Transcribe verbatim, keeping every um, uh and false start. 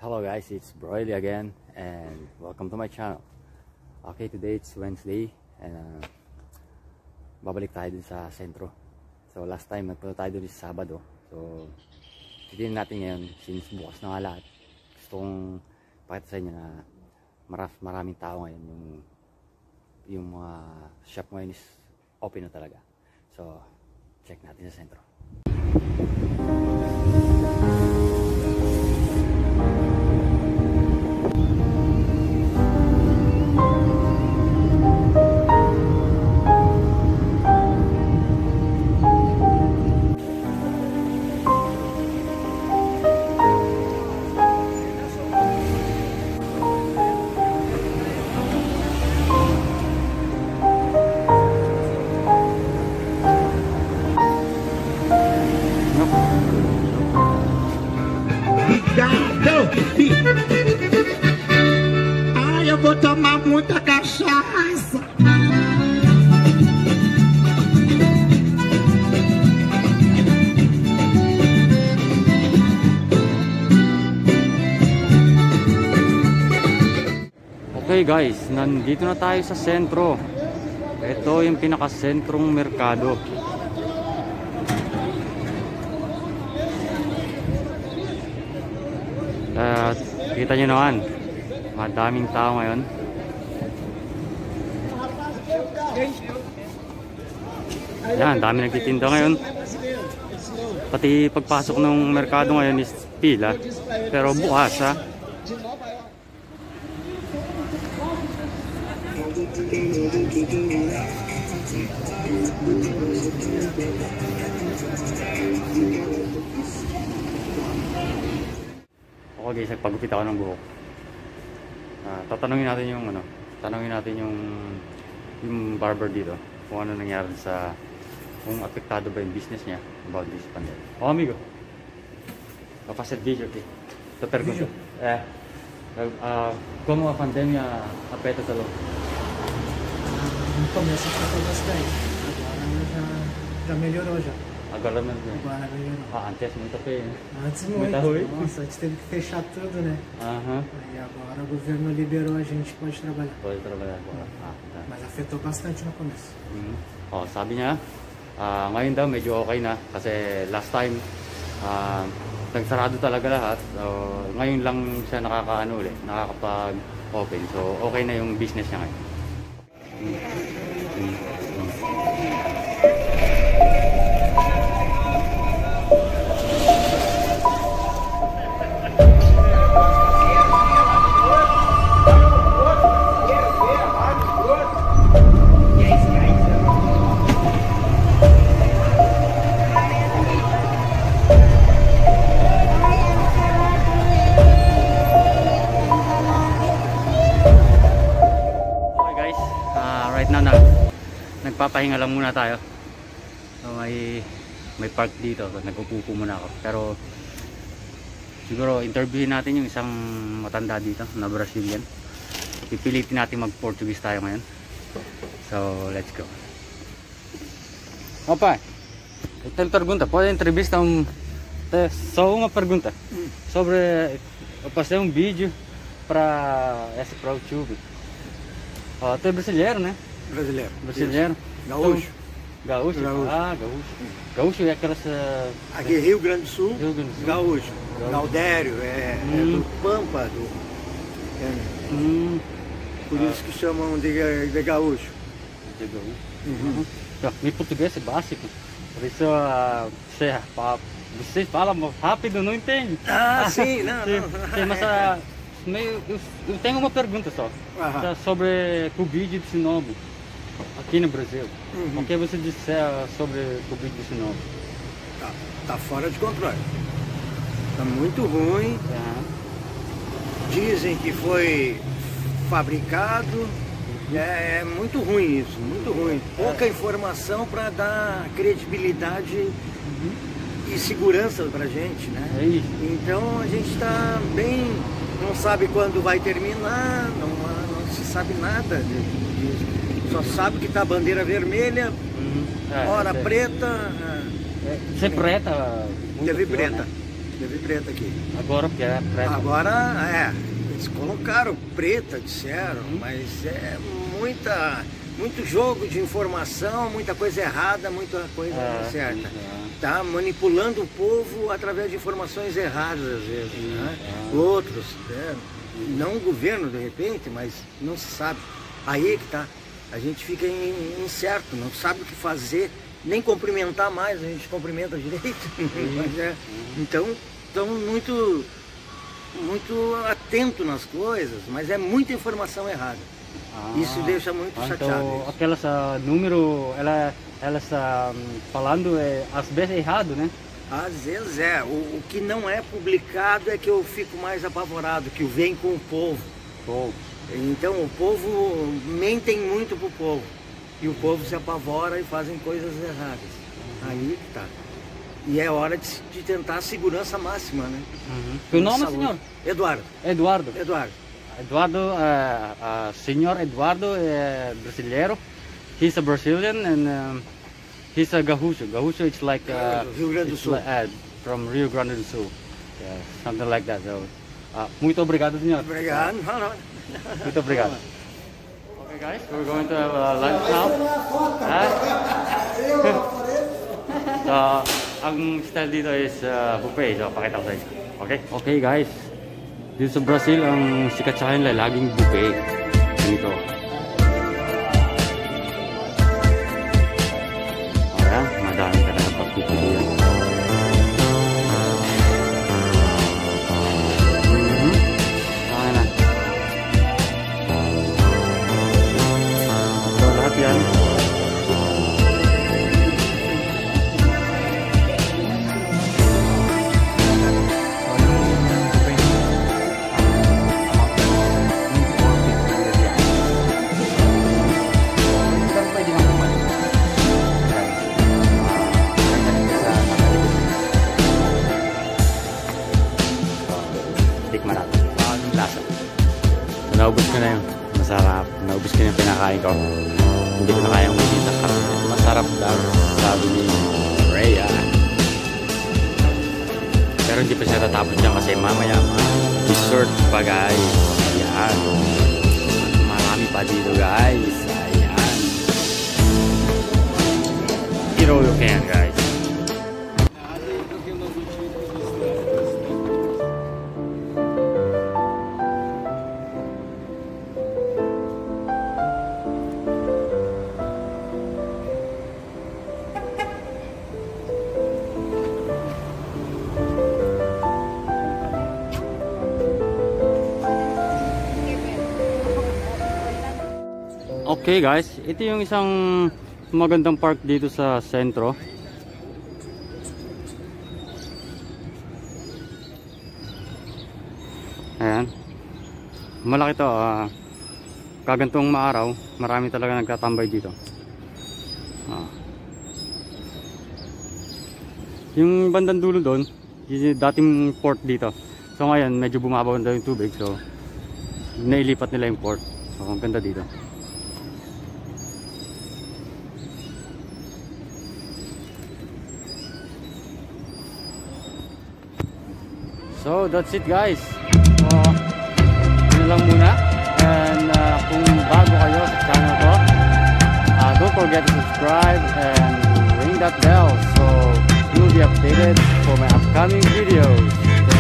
Hello guys, it's Broily again and welcome to my channel. Okay, today it's Wednesday and uh, babalik tayo dun sa sentro. So last time nagpunta tayo dun sa Sabado. So titignan natin ngayon since bukas na nga lahat. Gusto kong pakita sa inyo na maraf, maraming tao ngayon. Yung, yung mga shop ngayon is open na talaga. So check natin sa sentro. Ai, eu vou tomar muita cachaça. Okay guys, nandito na tayo sa sentro. Ito yung pinakasentrong merkado. At kita nyo naman, madaming tao ngayon. Yan, dami nagtitinda ngayon. Pati pagpasok ng merkado ngayon is pila. Pero bukas ha. Okay guys, nagpagupit ako ng buhok. Uh, tatanungin natin yung ano, tanungin natin yung yung barber dito kung ano nangyari sa, kung apektado ba yung business niya about this pandemic. Oh amigo, va a servicio aquí. Te pregunto, eh, uh, como a pandemia afeta todo? No começo afetou bastante, agora já, já melhorou já. Agora mesmo. Agora melhorou. Ah, antes muito feio. Antes muito. Muita ruim. Nossa, antes teve que fechar tudo, né? Aham. Aí agora o governo liberou, a gente pode trabalhar. Pode trabalhar agora. Ah, tá. Mas afetou bastante no começo. Mm-hmm. Oh, sabi niya, uh, ngayon daw medyo okay na kasi last time uh, nagsarado talaga lahat. So, ngayon lang siya nakakaano ulit, nakakapag-open. So, okay na yung business niya ngayon. Mm-hmm. Nagpapahinga lang muna tayo. So, may may park dito. So, nagpupupo muna ako. Pero siguro interviewin natin yung isang matanda dito na Brazilian. Pipilitin natin mag-Portuguese tayo ngayon. So, let's go. Opa, eu tenho pergunta. Pode entrevistar um... Só uma pergunta. Sobre... Eu passei um vídeo para esse para o YouTube. Ó, tu é brasileiro, né? Brasileiro. Brasileiro? Gaúcho. Então, gaúcho? Gaúcho. Ah, gaúcho. Gaúcho é aquelas... Uh... Aqui Rio Grande do Sul, Rio Grande do Sul. Gaúcho. Gaúcho. Gaudério, é, Hum. é do Pampa, do, é, Hum, por Ah. isso que chamam de, de gaúcho. de gaúcho. Uhum. Então, meu português é básico. Por isso, uh, você, fa- você fala rápido, não entende. Ah, sim, não, Sim, não. sim, mas uh, meio, eu, eu tenho uma pergunta só. Aham. Tá, sobre Covid dezenove aqui no Brasil. Uhum. O que você disse uh, sobre Covid dezenove? Tá, tá fora de controle. Tá muito ruim. Aham. Dizem que foi fabricado. É, é muito ruim isso, muito ruim. Pouca informação para dar credibilidade e segurança pra gente, né? É isso. Então a gente está bem, não sabe quando vai terminar, não, não se sabe nada disso. Só sabe que tá a bandeira vermelha, Uhum. É, hora é, preta. é, ser preta. muito Teve pior, preta. né? teve preta aqui. Agora que é preta. Agora, é, eles colocaram preta, disseram, Uhum. mas é muita, muito jogo de informação, muita coisa errada, muita coisa É, certa. é. Tá manipulando o povo através de informações erradas, às vezes, né? é. Outros, né? Não o governo, de repente, mas não se sabe. Aí é que tá. A gente fica in- incerto, não sabe o que fazer, nem cumprimentar mais, a gente cumprimenta direito. Mas é, então, estão muito, muito atento nas coisas, mas é muita informação errada. Ah, Isso deixa muito então, chateado. isso. aquelas ah, número, ela, elas ah, falando é, às vezes errado, né? Às vezes é. O, o que não é publicado é que eu fico mais apavorado, que vem com o povo. Oh. Então o povo mentem muito pro povo. E o povo se apavora e fazem coisas erradas. Aí que tá. E é hora de, de tentar a segurança máxima, né? Uhum. Seu nome, Saúde. senhor? Eduardo. Eduardo. Eduardo. Eduardo, uh, uh, senhor Eduardo é brasileiro. He's a Brazilian and um, he's a gaúcho. Gaúcho is like uh, Rio Grande do it's Sul. like, uh, from Rio Grande do Sul. Yeah, something like that. So, uh, muito obrigado, senhor. Obrigado. Não, não. Muito obrigado. Okay, guys, we're going to have uh, lunch now. Ah. So, ang style dito is uh, buffet. So, pakita ko sa inyo. Okay? Okay, guys. Dito sa Brazil, ang sikat sa kanila, laging buffet. Dito. Ayan, madami ka na pagpipili yan. Mhm. Okay na. So, lahat yan. Tikman natin. Ang lasa. Naubos ko na yun. Masarap. Naubos ko na yung pinakain ko. Hindi ko na kayang ulit sa karne. Masarap daw. Sabi ni Rhea. Pero hindi pa siya tatapos dyan kasi mamaya dessert pa guys. Ayan. Marami pa dito guys. Ayan. Eat all you can guys. Okay guys, ito yung isang magandang park dito sa sentro. Ayan. Malaki to. Uh, kagantong maaraw, marami talaga nagtatambay dito. Ah. Yung bandang dulo doon, yung dating port dito. So ngayon, medyo bumabaw na yung tubig. So, nailipat nila yung port. So, ang ganda dito. So that's it guys. So yun lang muna. And uh, kung bago kayo sa channel ko, uh, don't forget to subscribe and ring that bell so you'll be updated for my upcoming videos.